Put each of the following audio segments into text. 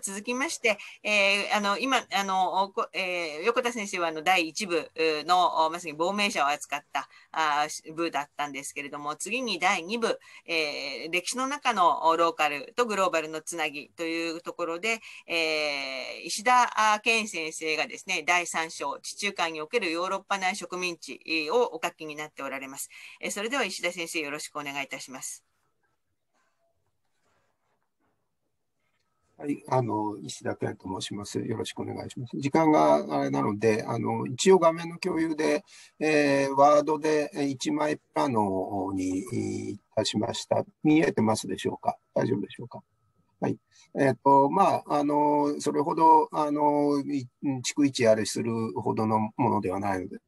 続きまして、今、横田先生は第1部の、まさに亡命者を扱った部だったんですけれども、次に第2部、歴史の中のローカルとグローバルのつなぎというところで、石田健先生がですね、第3章、地中海におけるヨーロッパ内植民地をお書きになっておられます。それでは石田先生、よろしくお願いいたします。 はい、石田健と申します。よろしくお願いします。時間があれなので、一応画面の共有で、ワードで1枚プラノにいたしました。見えてますでしょうか？大丈夫でしょうか？はい。それほど、逐一あれするほどのものではないので、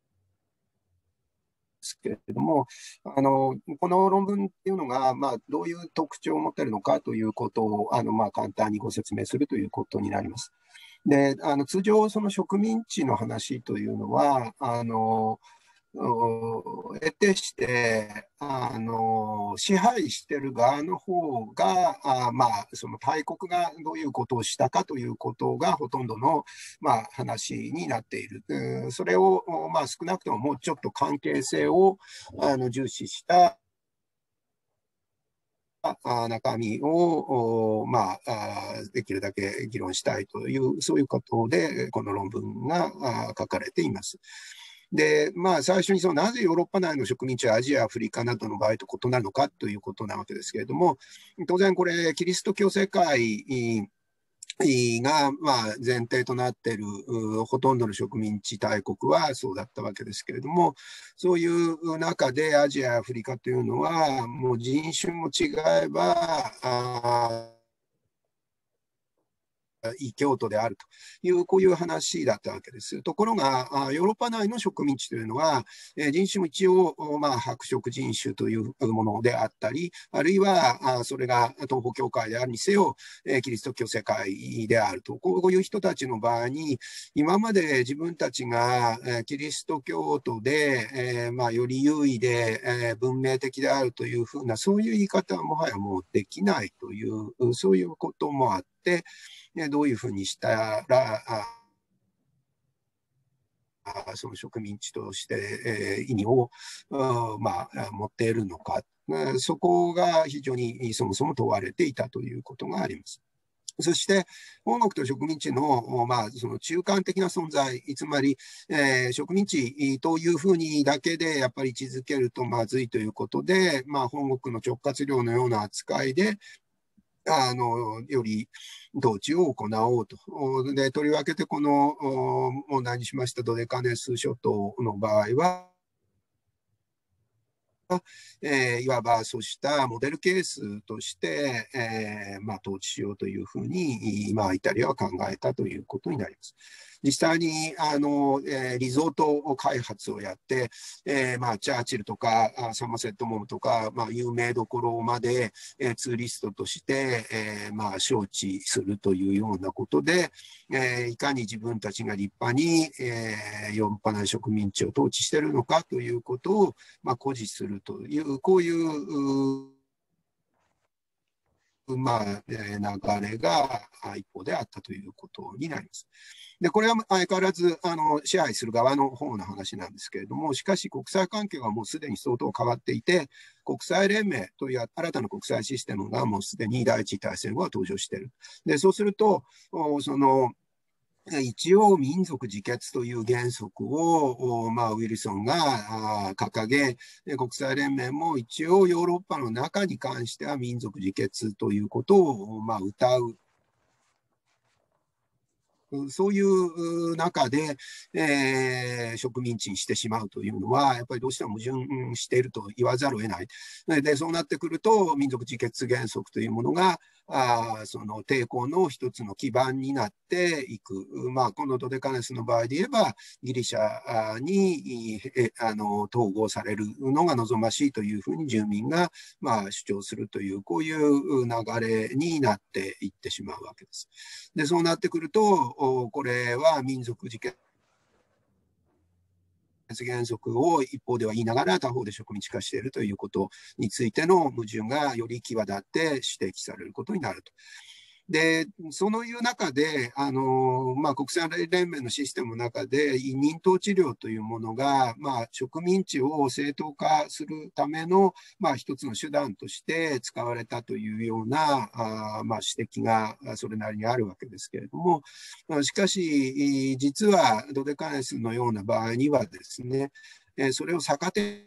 ですけれども、この論文っていうのが、どういう特徴を持っているのかということを、簡単にご説明するということになります。で、通常、その植民地の話というのは、得てして、支配している側の方が、その大国がどういうことをしたかということがほとんどの、話になっている。それを、少なくとももうちょっと関係性を重視した中身を、できるだけ議論したいという、そういうことで、この論文が書かれています。で、最初になぜヨーロッパ内の植民地はアジア、アフリカなどの場合と異なるのかということなわけですけれども、当然これ、キリスト教世界が前提となっているほとんどの植民地大国はそうだったわけですけれども、そういう中でアジア、アフリカというのは、もう人種も違えば、異教徒であるという、こういう話だったわけです。ところが、ヨーロッパ内の植民地というのは、人種も一応、白色人種というものであったり、あるいは、それが東方教会であるにせよ、キリスト教世界であると、こういう人たちの場合に、今まで自分たちがキリスト教徒で、より優位で文明的であるというふうな、そういう言い方はもはやもうできないという、そういうこともあって、どういうふうにしたら、その植民地として、意味を、持っているのか、そこが非常にそもそも問われていたということがあります。そして、本国と植民地の、その中間的な存在、つまり、植民地というふうにだけでやっぱり位置づけるとまずいということで、本国の直轄領のような扱いで、より統治を行おうと。で、とりわけてこの問題にしましたドデカネス諸島の場合は、いわばそうしたモデルケースとして、統治しようというふうに、イタリアは考えたということになります。実際にリゾート開発をやって、チャーチルとかサマセットモムとか、有名どころまで、ツーリストとして、招致するというようなことで、いかに自分たちが立派に、ヨーロッパ内植民地を統治しているのかということを、誇示するという、こういう流れが一方であったということになります。で、これは相変わらず支配する側の方の話なんですけれども、しかし国際関係はもうすでに相当変わっていて、国際連盟という新たな国際システムがもうすでに第一次大戦後は登場している。で、そうすると、一応民族自決という原則を、ウィルソンが掲げ、国際連盟も一応ヨーロッパの中に関しては民族自決ということを、謳う。そういう中で、植民地にしてしまうというのは、やっぱりどうしても矛盾していると言わざるを得ない。で、そうなってくると、民族自決原則というものが、その抵抗の一つの基盤になっていく。このドデカネスの場合で言えば、ギリシャに統合されるのが望ましいというふうに住民が、主張するという、こういう流れになっていってしまうわけです。で、そうなってくると、これは民族自決原則を一方では言いながら他方で植民地化しているということについての矛盾がより際立って指摘されることになると。 で、そういう中で、国際連盟のシステムの中で、妊娠治療というものが、植民地を正当化するための、一つの手段として使われたというような、指摘がそれなりにあるわけですけれども、しかし、実はドデカネスのような場合にはですね、それを逆手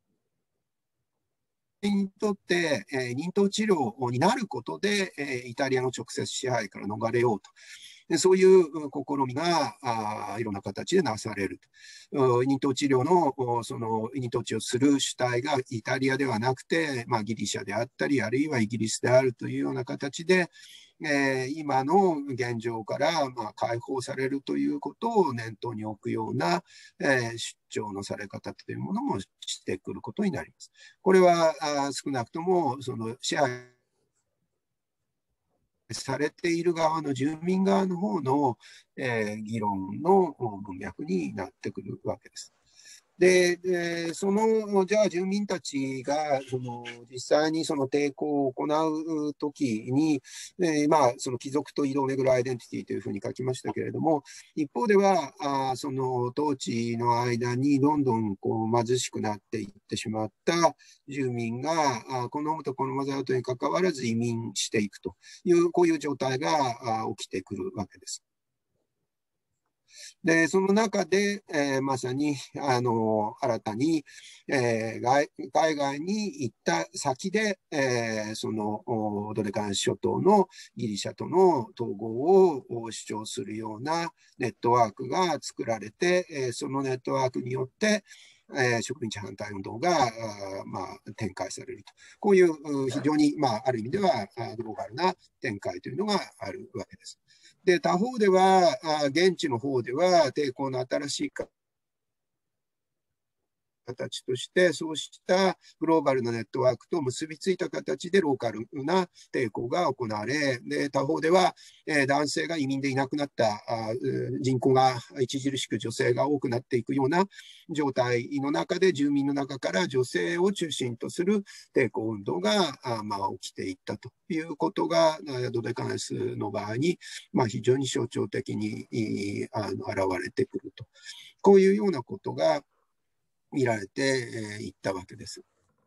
にとって、妊娠治療になることで、イタリアの直接支配から逃れようと。そういう試みがいろんな形でなされると。妊娠治療の、その妊娠治療する主体がイタリアではなくて、ギリシャであったり、あるいはイギリスであるというような形で、今の現状から解放されるということを念頭に置くような、主張のされ方というものもしてくることになります。これは少なくともその支配されている側の住民側の方の、議論の文脈になってくるわけです。で、じゃあ住民たちが、実際にその抵抗を行うときに、その貴族と移動をめぐるアイデンティティというふうに書きましたけれども、一方では、その統治の間にどんどん貧しくなっていってしまった住民が、好むと好まざるとにかかわらず移民していくという、こういう状態が起きてくるわけです。で、その中で、まさに、新たに、海外に行った先で、ドデカン諸島のギリシャとの統合を主張するようなネットワークが作られて、そのネットワークによって、植民地反対運動が、展開されると。こういう非常に、ある意味ではグローバルな展開というのがあるわけです。で、他方では、現地の方では抵抗の新しい形として、そうしたグローバルなネットワークと結びついた形でローカルな抵抗が行われ、で他方では、男性が移民でいなくなった人口が著しく女性が多くなっていくような状態の中で、住民の中から女性を中心とする抵抗運動が起きていったということが、ドデカネスの場合に、非常に象徴的に現れてくると。こういうようなことが見られていったわけです。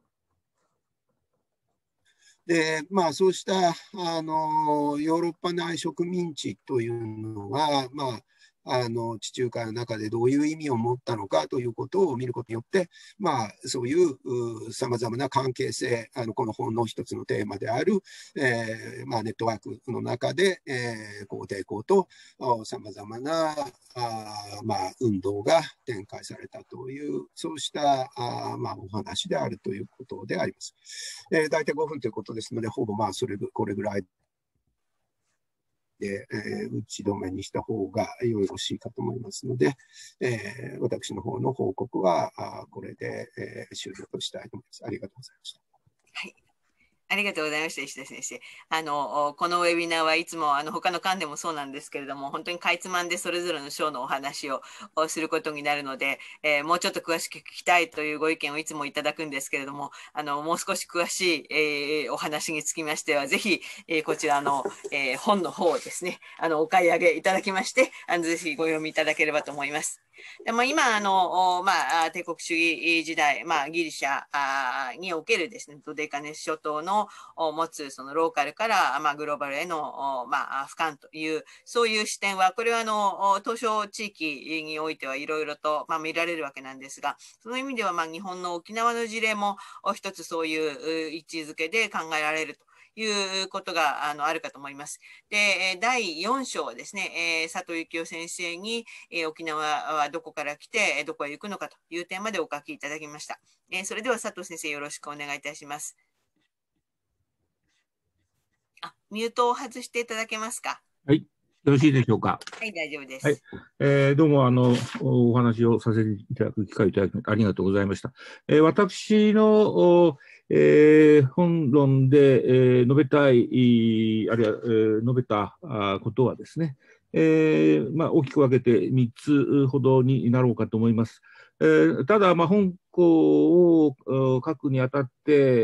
で、そうしたヨーロッパ内植民地というのが、地中海の中でどういう意味を持ったのかということを見ることによって、そういうさまざまな関係性、この本の一つのテーマである、ネットワークの中で、抵抗とさまざまな運動が展開されたという、そうしたお話であるということであります。大体5分ということですので、ほぼこれぐらいで、打ち止めにした方がよろしいかと思いますので、私の方の報告はこれで、終了としたいと思います。ありがとうございました。 はい。ありがとうございました、石田先生。このウェビナーはいつも他の間でもそうなんですけれども、本当にかいつまんでそれぞれの章のお話をすることになるので、もうちょっと詳しく聞きたいというご意見をいつもいただくんですけれども、もう少し詳しい、お話につきましては、ぜひ、こちらの、本の方をですね、お買い上げいただきまして、ぜひご読みいただければと思います。で今、帝国主義時代、ギリシャにおけるですね、ドデカネス諸島の持つそのローカルから、グローバルへの、俯瞰という、そういう視点は、これは東証地域においてはいろいろと、見られるわけなんですが、その意味では、日本の沖縄の事例も一つそういう位置づけで考えられるということがあるかと思います。で、第4章はですね、佐藤幸夫先生に、沖縄はどこから来て、どこへ行くのかという点までお書きいただきました。それでは佐藤先生、よろしくお願いいたします。ミュートを外していただけますか。 はい。よろしいでしょうか。 はい、大丈夫です。 はい。どうも、お話をさせていただく機会いただきありがとうございました。私の、本論で、述べたい、あるいは、述べたことはですね、 大きく分けて3つほどになろうかと思います。ただ、本校を書くにあたって、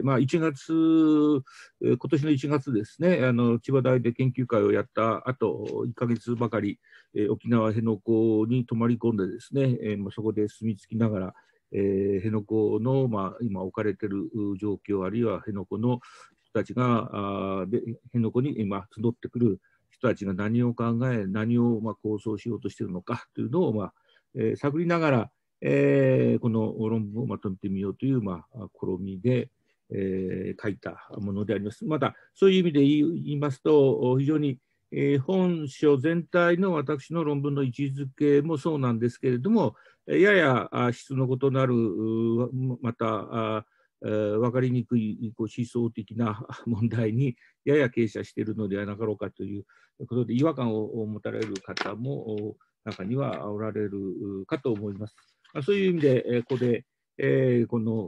今年の1月ですね、千葉大で研究会をやった後、1ヶ月ばかり、沖縄辺野古に泊まり込んでですね、そこで住み着きながら、辺野古の、今置かれている状況、あるいは辺野古の人たちが、辺野古に今集ってくる人たちが何を考え、何を構想しようとしているのかというのを、探りながら、この論文をまとめてみようという、試みで、書いたものであります。また、そういう意味で言いますと、非常に、本書全体の私の論文の位置づけもそうなんですけれども、やや質の異なる、また、分かりにくい思想的な問題にやや傾斜しているのではなかろうかということで、違和感を持たれる方も中にはおられるかと思います。そういう意味で、ここで、この、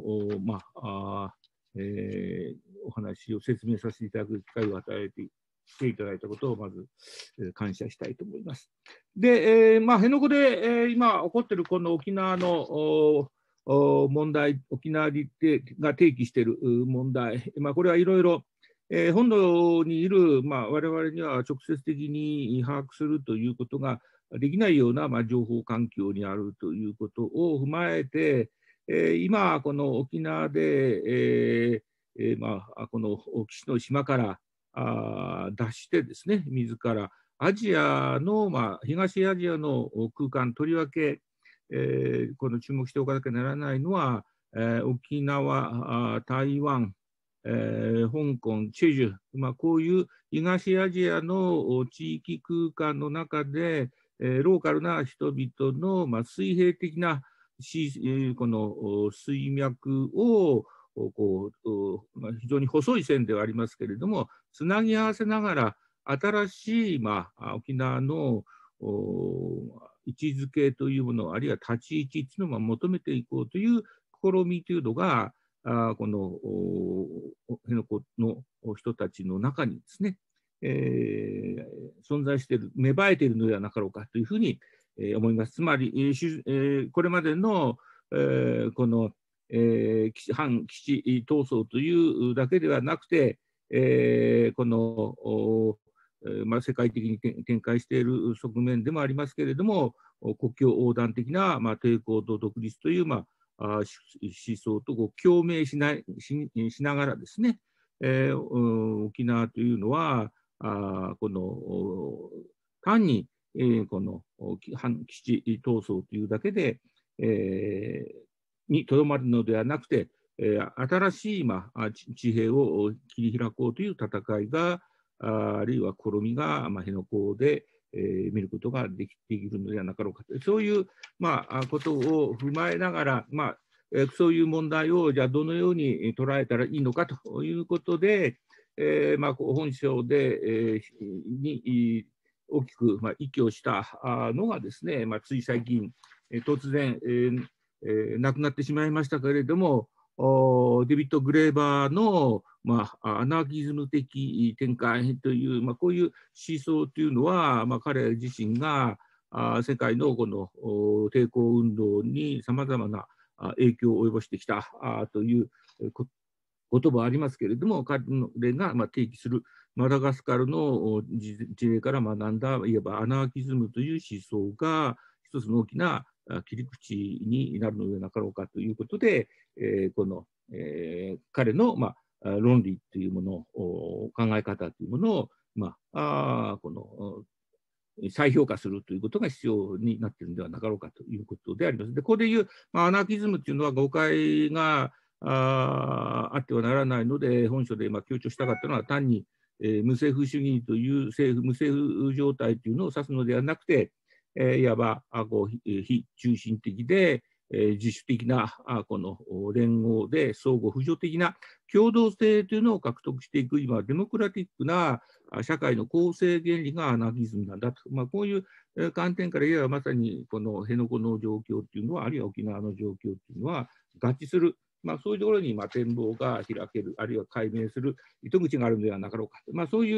お話を説明させていただく機会を与えてしていただいたことをまず、感謝したいと思います。で、辺野古で、今起こっているこの沖縄の問題、沖縄が提起している問題、これはいろいろ本土にいる、我々には直接的に把握するということができないような、情報環境にあるということを踏まえて、今、この沖縄で、この岸の島から脱してですね、自らアジアの、東アジアの空間、とりわけ、この注目しておかなきゃならないのは、沖縄、台湾、香港、チェジュ、こういう東アジアの地域空間の中で、ローカルな人々の、水平的なこの水脈を非常に細い線ではありますけれども、つなぎ合わせながら、新しい、沖縄の位置づけというもの、あるいは立ち位置というのを求めていこうという試みというのが、この辺野古の人たちの中にですね、存在している、芽生えているのではなかろうかというふうに思います。つまり、これまでのこの反基地闘争というだけではなくて、この世界的に展開している側面でもありますけれども、国境横断的な抵抗と独立という思想と共鳴しながらですね、沖縄というのはこの単にこの反基地闘争というだけでにとどまるのではなくて、新しい地平を切り開こうという戦いが、あるいは試みが辺野古で見ることができるのではなかろうかと、そういうことを踏まえながら、そういう問題をじゃあどのように捉えたらいいのかということで、本書で、に大きく依拠したのがですね、つい最近、突然、亡くなってしまいましたけれども、デビッド・グレーバーの、アナーキズム的展開という、こういう思想というのは、彼自身が世界のこの抵抗運動にさまざまな影響を及ぼしてきたという言葉はありますけれども、彼が提起するマダガスカルの事例から学んだいわばアナーキズムという思想が一つの大きな切り口になるのではなかろうかということで、この、彼の、論理というものを、考え方というものを、この再評価するということが必要になっているのではなかろうかということであります。で、ここでいう、アナーキズムというのは誤解があってはならないので、本書で強調したかったのは、単に、無政府主義という無政府状態というのを指すのではなくて、いわば非中心的で、自主的なこの連合で相互扶助的な共同性というのを獲得していく、今、デモクラティックな社会の構成原理がアナーキズムなんだと、こういう観点から言えば、まさにこの辺野古の状況というのは、あるいは沖縄の状況というのは合致する、そういうところに展望が開ける、あるいは解明する糸口があるのではなかろうか、そういう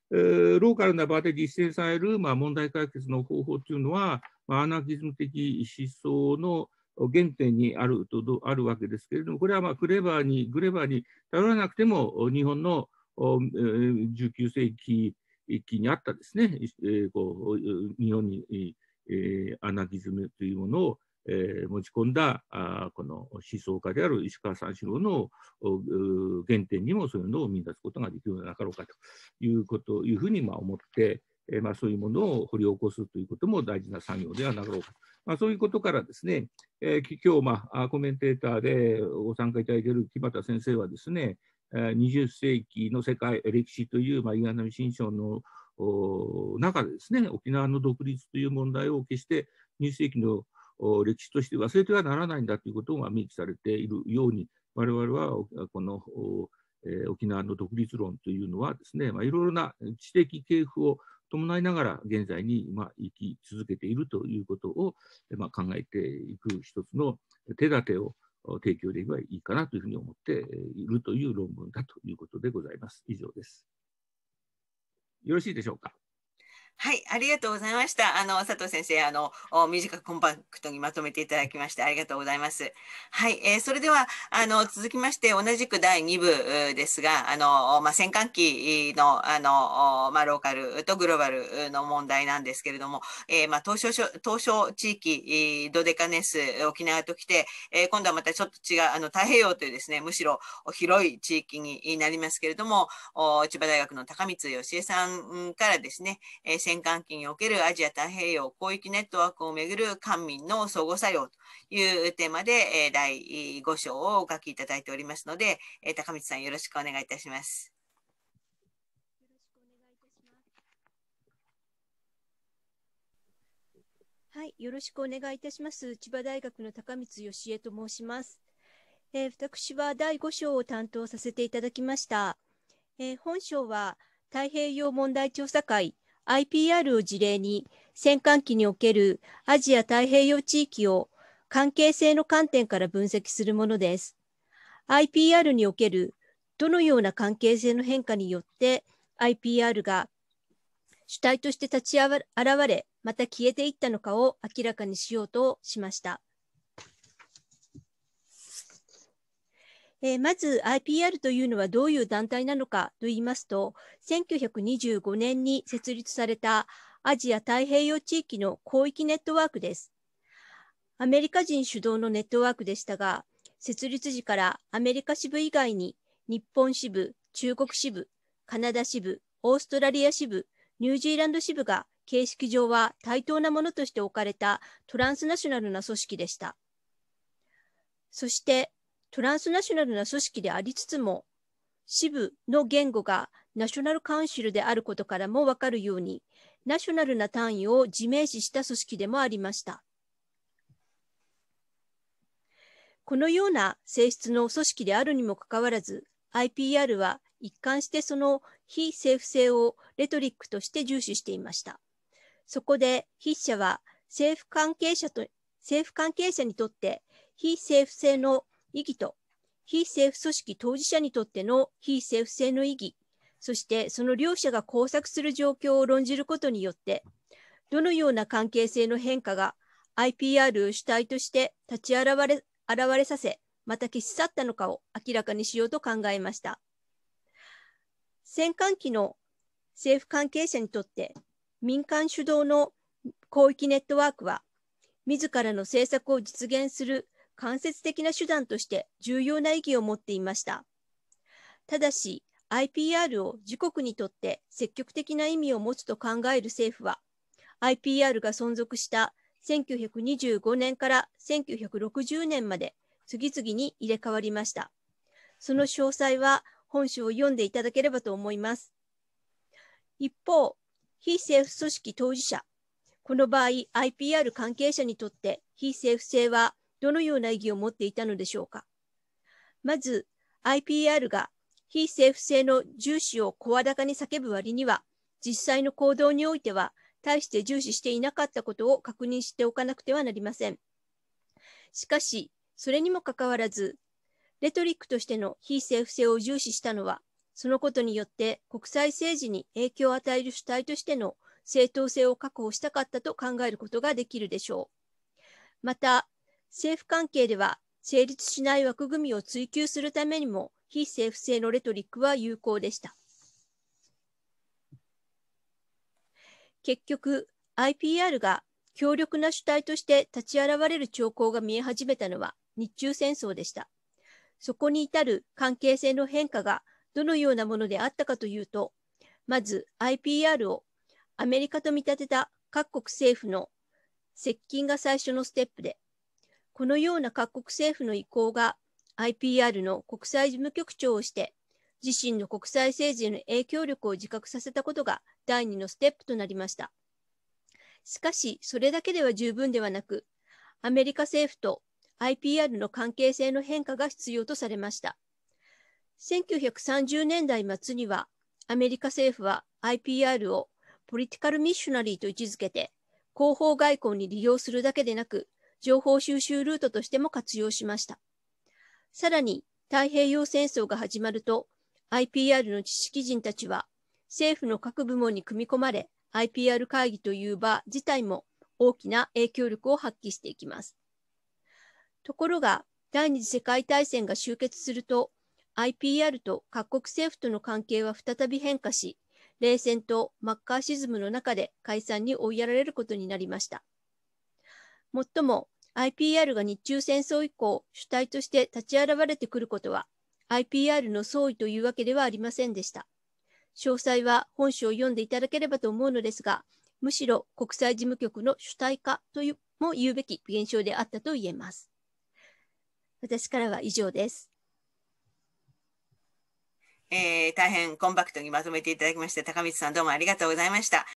ローカルな場で実践される、問題解決の方法というのは、アナキズム的思想の原点にあるわけですけれども、これはグレバーに頼らなくても、日本の19世紀にあったですね、日本にアナキズムというものを持ち込んだこの思想家である石川三四郎の原点にもそういうのを見出すことができるのではなかろうかというふうに思って、そういうものを掘り起こすということも大事な作業ではなかろうかと、そういうことからですね、今日コメンテーターでご参加いただいている木俣先生はですね、20世紀の世界歴史という岩波新書の中でですね、沖縄の独立という問題を決して20世紀の歴史として忘れてはならないんだということが明記されているように、我々はこの沖縄の独立論というのはですね、いろいろな知的系譜を伴いながら現在に生き続けているということを考えていく一つの手立てを提供できればいいかなというふうに思っているという論文だということでございます。以上です。よろしいでしょうか。 はい、ありがとうございました。佐藤先生、短くコンパクトにまとめていただきまして、ありがとうございます。はい、それでは、続きまして、同じく第2部ですが、戦艦機の、ローカルとグローバルの問題なんですけれども、東証地域、ドデカネス、沖縄ときて、今度はまたちょっと違う、太平洋というですね、むしろ広い地域になりますけれども、千葉大学の高光義恵さんからですね、戦艦機におけるアジア太平洋広域ネットワークをめぐる官民の相互作用というテーマで第5章をお書きいただいておりますので、高光さんよろしくお願いいたします。 はい、よろしくお願いいたします。千葉大学の高光義恵と申します。私は第5章を担当させていただきました。本章は太平洋問題調査会IPR を事例に戦艦機におけるアジア太平洋地域を関係性の観点から分析するものです。IPR におけるどのような関係性の変化によって IPR が主体として立ち現れ、また消えていったのかを明らかにしようとしました。まず IPR というのはどういう団体なのかといいますと、1925年に設立されたアジア太平洋地域の広域ネットワークです。アメリカ人主導のネットワークでしたが、設立時からアメリカ支部以外に日本支部、中国支部、カナダ支部、オーストラリア支部、ニュージーランド支部が形式上は対等なものとして置かれたトランスナショナルな組織でした。そしてトランスナショナルな組織でありつつも、支部の言語がナショナルカウンシルであることからもわかるように、ナショナルな単位を自明視した組織でもありました。このような性質の組織であるにもかかわらず、IPR は一貫してその非政府性をレトリックとして重視していました。そこで筆者は政府関係者にとって非政府性の意義と非政府組織当事者にとっての非政府性の意義、そしてその両者が交錯する状況を論じることによって、どのような関係性の変化が IPR 主体として立ち現れさせ、また消し去ったのかを明らかにしようと考えました。戦艦機の政府関係者にとって民間主導の広域ネットワークは、自らの政策を実現する間接的な手段として重要な意義を持っていました。ただし、IPR を自国にとって積極的な意味を持つと考える政府は、IPR が存続した1925年から1960年まで次々に入れ替わりました。その詳細は本書を読んでいただければと思います。一方、非政府組織当事者、この場合 IPR 関係者にとって非政府性はどのような意義を持っていたのでしょうか。まず IPR が非政府性の重視を声高に叫ぶ割には、実際の行動においては大して重視していなかったことを確認しておかなくてはなりません。しかし、それにもかかわらず、レトリックとしての非政府性を重視したのは、 そのことによって国際政治に影響を与える主体としての正当性を確保したかったと考えることができるでしょう。また、政府関係では成立しない枠組みを追求するためにも非政府性のレトリックは有効でした。結局、IPR が強力な主体として立ち現れる兆候が見え始めたのは日中戦争でした。そこに至る関係性の変化がどのようなものであったかというと、まず IPR をアメリカと見立てた各国政府の接近が最初のステップで、このような各国政府の意向が IPR の国際事務局長をして、自身の国際政治への影響力を自覚させたことが第2のステップとなりました。しかし、それだけでは十分ではなく、アメリカ政府と IPR の関係性の変化が必要とされました。1930年代末には、アメリカ政府は IPR をポリティカルミッショナリーと位置づけて、広報外交に利用するだけでなく、情報収集ルートとしても活用しました。さらに、太平洋戦争が始まると、IPR の知識人たちは、政府の各部門に組み込まれ、IPR 会議という場自体も大きな影響力を発揮していきます。ところが、第二次世界大戦が終結すると、IPR と各国政府との関係は再び変化し、冷戦とマッカーシズムの中で解散に追いやられることになりました。もっとも、IPR が日中戦争以降、主体として立ち現れてくることは、IPR の総意というわけではありませんでした。詳細は本書を読んでいただければと思うのですが、むしろ国際事務局の主体化とも言うべき現象であったと言えます。私からは以上です。 大変コンパクトにまとめていただきまして、高光さんどうもありがとうございました。